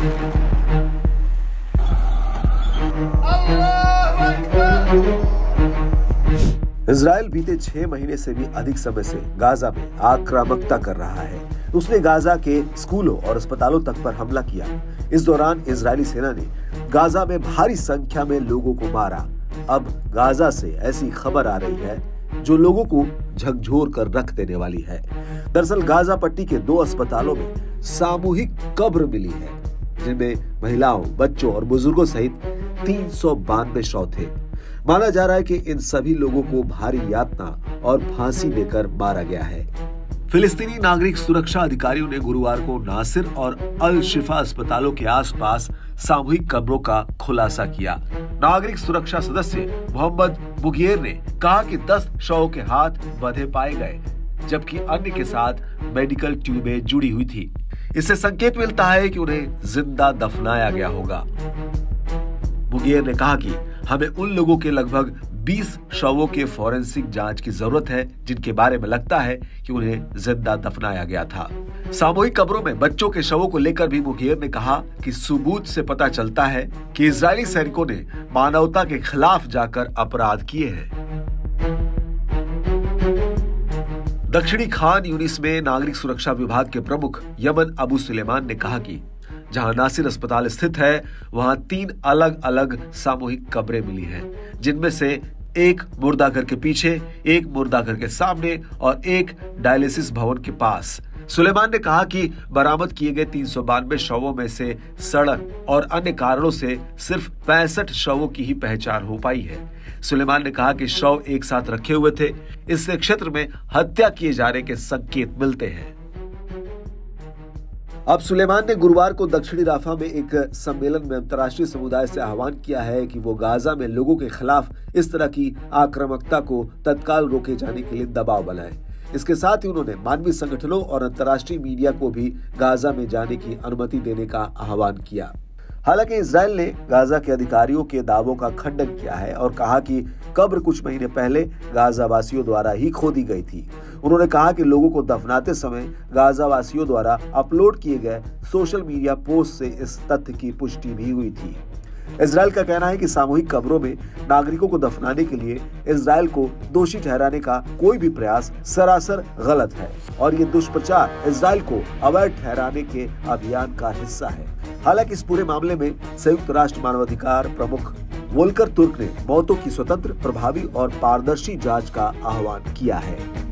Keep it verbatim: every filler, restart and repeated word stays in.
Israel बीते छह महीने से भी अधिक समय से गाजा में आक्रामकता कर रहा है। उसने गाजा के स्कूलों और अस्पतालों तक पर हमला किया। इस दौरान इजरायली सेना ने गाजा में भारी संख्या में लोगों को मारा। अब गाजा से ऐसी खबर आ रही है जो लोगों को झकझोर कर रख देने वाली है। दरअसल गाजा पट्टी के दो अस्पतालों में सामूहिक कब्र मिली है, जिनमें महिलाओं, बच्चों और बुजुर्गों सहित तीन सौ बानवे शव थे। माना जा रहा है कि इन सभी लोगों को भारी यातना और फांसी देकर मारा गया है। फिलिस्तीनी नागरिक सुरक्षा अधिकारियों ने गुरुवार को नासिर और अल शिफा अस्पतालों के आसपास सामूहिक कब्रों का खुलासा किया। नागरिक सुरक्षा सदस्य मोहम्मद मुगेर ने कहा कि दस शवों के हाथ बंधे पाए गए, जबकि अन्य के साथ मेडिकल ट्यूबें जुड़ी हुई थी। इससे संकेत मिलता है कि उन्हें जिंदा दफनाया गया होगा। मुगेर ने कहा कि हमें उन लोगों के लगभग बीस शवों के फोरेंसिक जांच की जरूरत है जिनके बारे में लगता है कि उन्हें जिंदा दफनाया गया था। सामूहिक कब्रों में बच्चों के शवों को लेकर भी मुगेर ने कहा कि सबूत से पता चलता है कि इजरायली सैनिकों ने मानवता के खिलाफ जाकर अपराध किए हैं। दक्षिणी खान यूनिस में नागरिक सुरक्षा विभाग के प्रमुख यमन अबू सुलेमान ने कहा कि जहां नासिर अस्पताल स्थित है, वहां तीन अलग अलग सामूहिक कब्रें मिली हैं, जिनमें से एक मुर्दाघर के पीछे, एक मुर्दाघर के सामने और एक डायलिसिस भवन के पास। सुलेमान ने कहा कि बरामद किए गए तीन सौ बानवे शवों में से सड़न और अन्य कारणों से सिर्फ पैंसठ शवों की ही पहचान हो पाई है। सुलेमान ने कहा कि शव एक साथ रखे हुए थे। इससे क्षेत्र में हत्या किए जाने के संकेत मिलते हैं। अब सुलेमान ने गुरुवार को दक्षिणी राफा में एक सम्मेलन में अंतर्राष्ट्रीय समुदाय से आह्वान किया है कि वो गाजा में लोगों के खिलाफ इस तरह की आक्रामकता को तत्काल रोके जाने के लिए दबाव बनाए। इसके साथ ही उन्होंने मानवीय संगठनों और अंतर्राष्ट्रीय मीडिया को भी गाजा में जाने की अनुमति देने का आह्वान किया। हालांकि इजराइल ने गाजा के अधिकारियों के दावों का खंडन किया है और कहा कि कब्र कुछ महीने पहले गाजा वासियों द्वारा ही खोदी गई थी। उन्होंने कहा कि लोगों को दफनाते समय गाजा वासियों द्वारा अपलोड किए गए सोशल मीडिया पोस्ट से इस तथ्य की पुष्टि भी हुई थी। इजराइल का कहना है कि सामूहिक कब्रों में नागरिकों को दफनाने के लिए इजराइल को दोषी ठहराने का कोई भी प्रयास सरासर गलत है और ये दुष्प्रचार इजराइल को अवैध ठहराने के अभियान का हिस्सा है। हालांकि इस पूरे मामले में संयुक्त राष्ट्र मानवाधिकार प्रमुख वोल्कर तुर्क ने मौतों की स्वतंत्र, प्रभावी और पारदर्शी जांच का आह्वान किया है।